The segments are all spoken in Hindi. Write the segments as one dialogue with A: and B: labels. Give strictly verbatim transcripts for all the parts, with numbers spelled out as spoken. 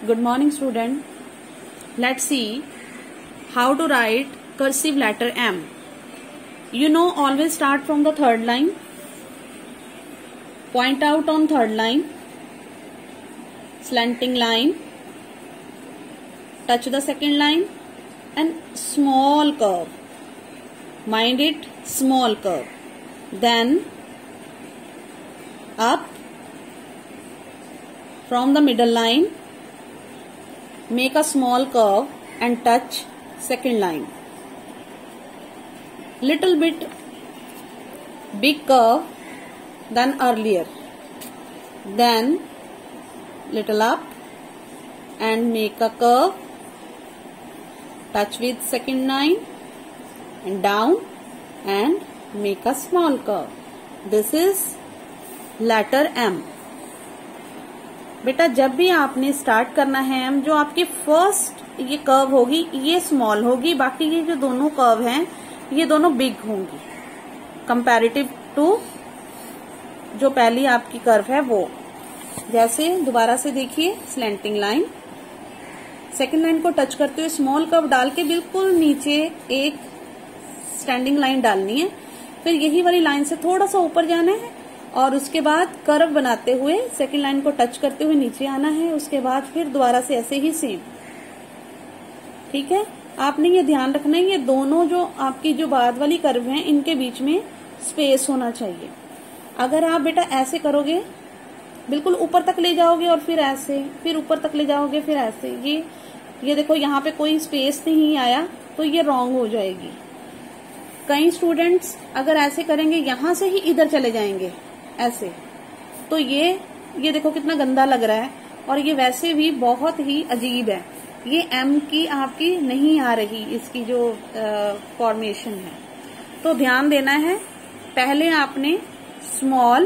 A: Good morning, student. Let's see how to write cursive letter M. You know, always start from the third line. Point out on third line. Slanting line. Touch the second line and small curve. Mind it, small curve. Then up from the middle line. Make a small curve and touch second line. Little bit big curve than earlier. Then little up and make a curve. Touch with second line and down and make a small curve. This is letter M. बेटा जब भी आपने स्टार्ट करना है एम, जो आपकी फर्स्ट ये कर्व होगी ये स्मॉल होगी, बाकी ये जो दोनों कर्व हैं ये दोनों बिग होंगी कंपैरेटिव टू जो पहली आपकी कर्व है वो। जैसे दोबारा से देखिए, स्लैंटिंग लाइन, सेकंड लाइन को टच करते हुए स्मॉल कर्व डाल के बिल्कुल नीचे एक स्टैंडिंग लाइन डालनी है, फिर यही वाली लाइन से थोड़ा सा ऊपर जाना है और उसके बाद कर्व बनाते हुए सेकंड लाइन को टच करते हुए नीचे आना है। उसके बाद फिर दोबारा से ऐसे ही सेम। ठीक है, आपने ये ध्यान रखना है ये दोनों जो आपकी जो बाद वाली कर्व हैं इनके बीच में स्पेस होना चाहिए। अगर आप बेटा ऐसे करोगे, बिल्कुल ऊपर तक ले जाओगे और फिर ऐसे, फिर ऊपर तक ले जाओगे फिर ऐसे, ये ये देखो यहाँ पे कोई स्पेस नहीं आया तो ये रॉन्ग हो जाएगी। कई स्टूडेंट्स अगर ऐसे करेंगे यहां से ही इधर चले जाएंगे ऐसे, तो ये ये देखो कितना गंदा लग रहा है और ये वैसे भी बहुत ही अजीब है। ये एम की आपकी नहीं आ रही इसकी जो फॉर्मेशन है, तो ध्यान देना है। पहले आपने स्मॉल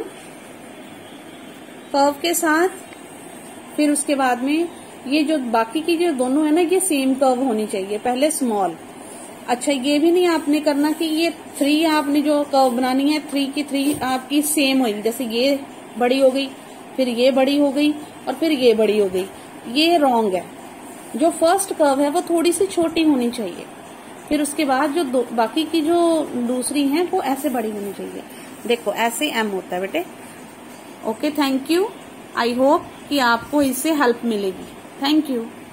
A: कर्व के साथ, फिर उसके बाद में ये जो बाकी की जो दोनों है ना ये सेम कर्व होनी चाहिए। पहले स्मॉल। अच्छा, ये भी नहीं आपने करना कि ये थ्री आपने जो कर्व बनानी है थ्री की थ्री आपकी सेम होगी, जैसे ये बड़ी हो गई फिर ये बड़ी हो गई और फिर ये बड़ी हो गई, ये रॉन्ग है। जो फर्स्ट कर्व है वो थोड़ी सी छोटी होनी चाहिए, फिर उसके बाद जो दो, बाकी की जो दूसरी हैं वो ऐसे बड़ी होनी चाहिए। देखो ऐसे एम होता है बेटे। Okay, thank you. I hope कि आपको इससे हेल्प मिलेगी। Thank you.